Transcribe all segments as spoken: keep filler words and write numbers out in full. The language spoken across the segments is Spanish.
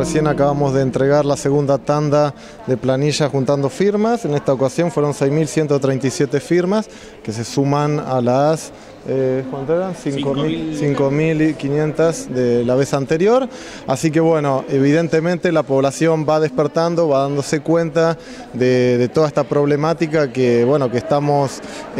recién acabamos de entregar la segunda tanda de planilla juntando firmas. En esta ocasión fueron seis mil ciento treinta y siete firmas que se suman a las Eh, ¿cuánto eran? cinco mil quinientas de la vez anterior. Así que bueno, evidentemente la población va despertando, va dándose cuenta de, de toda esta problemática que, bueno, que estamos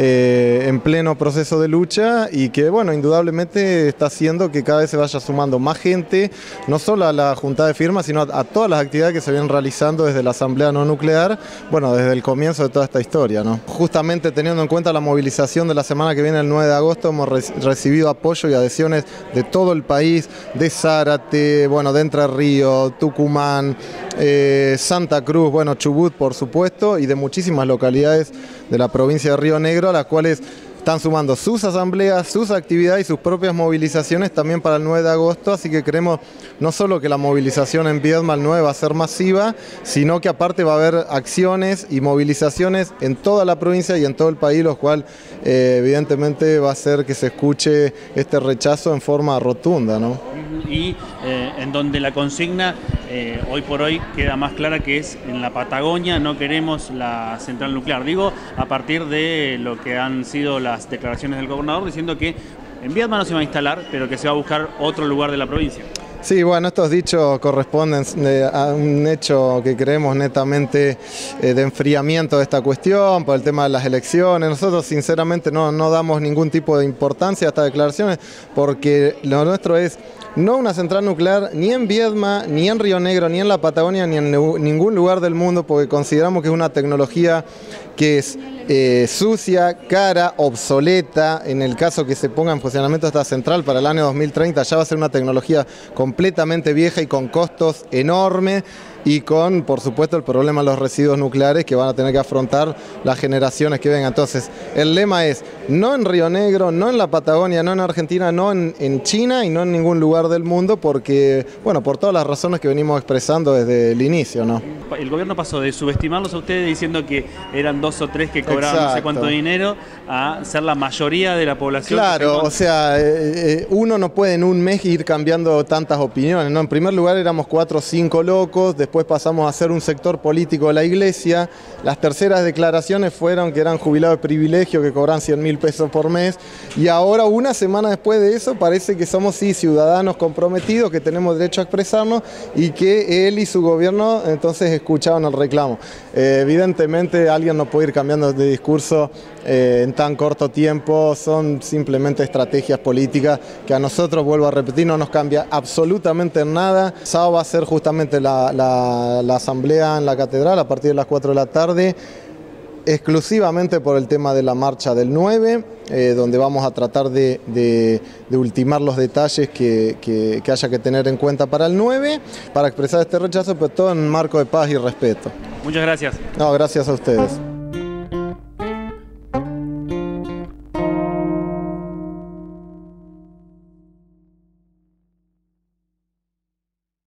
eh, en pleno proceso de lucha y que, bueno, indudablemente está haciendo que cada vez se vaya sumando más gente, no solo a la juntada de firmas, sino a, a todas las actividades que se vienen realizando desde la Asamblea No Nuclear, bueno, desde el comienzo de toda esta historia, ¿no? Justamente teniendo en cuenta la movilización de la semana que viene, el nueve de agosto, hemos recibido apoyo y adhesiones de todo el país, de Zárate, bueno, de Entre Ríos, Tucumán, eh, Santa Cruz, bueno, Chubut por supuesto, y de muchísimas localidades de la provincia de Río Negro, a las cuales están sumando sus asambleas, sus actividades y sus propias movilizaciones también para el nueve de agosto, así que creemos no solo que la movilización en Viedma el nueve va a ser masiva, sino que aparte va a haber acciones y movilizaciones en toda la provincia y en todo el país, lo cual eh, evidentemente va a hacer que se escuche este rechazo en forma rotunda, ¿no? Y eh, en donde la consigna eh, hoy por hoy queda más clara, que es en la Patagonia no queremos la central nuclear. Digo, a partir de lo que han sido las declaraciones del gobernador diciendo que en Viedma no se va a instalar, pero que se va a buscar otro lugar de la provincia. Sí, bueno, estos dichos corresponden a un hecho que creemos netamente eh, de enfriamiento de esta cuestión por el tema de las elecciones. Nosotros sinceramente no, no damos ningún tipo de importancia a estas declaraciones porque lo nuestro es no una central nuclear ni en Viedma, ni en Río Negro, ni en la Patagonia, ni en ningún lugar del mundo, porque consideramos que es una tecnología que es eh, sucia, cara, obsoleta. En el caso que se ponga en funcionamiento esta central para el año dos mil treinta ya va a ser una tecnología completamente vieja y con costos enormes y con, por supuesto, el problema de los residuos nucleares que van a tener que afrontar las generaciones que vengan. Entonces, el lema es no en Río Negro, no en la Patagonia, no en Argentina, no en, en China y no en ningún lugar del mundo porque, bueno, por todas las razones que venimos expresando desde el inicio, ¿no? El gobierno pasó de subestimarlos a ustedes diciendo que eran dos o tres que cobraban Exacto. no sé cuánto dinero a ser la mayoría de la población. Claro, o sea, eh, uno no puede en un mes ir cambiando tantas opiniones, ¿no? En primer lugar éramos cuatro o cinco locos, después pasamos a ser un sector político de la iglesia, las terceras declaraciones fueron que eran jubilados de privilegio que cobran cien mil pesos por mes y ahora una semana después de eso parece que somos sí ciudadanos comprometidos, que tenemos derecho a expresarnos y que él y su gobierno entonces escuchaban el reclamo. Eh, evidentemente alguien no puede ir cambiando de discurso eh, en tan corto tiempo, son simplemente estrategias políticas que a nosotros, vuelvo a repetir, no nos cambia absolutamente nada. Sábado va a ser justamente la, la, la asamblea en la catedral a partir de las cuatro de la tarde, exclusivamente por el tema de la marcha del nueve, eh, donde vamos a tratar de, de, de ultimar los detalles que, que, que haya que tener en cuenta para el nueve, para expresar este rechazo, pero todo en un marco de paz y respeto. Muchas gracias. No, gracias a ustedes.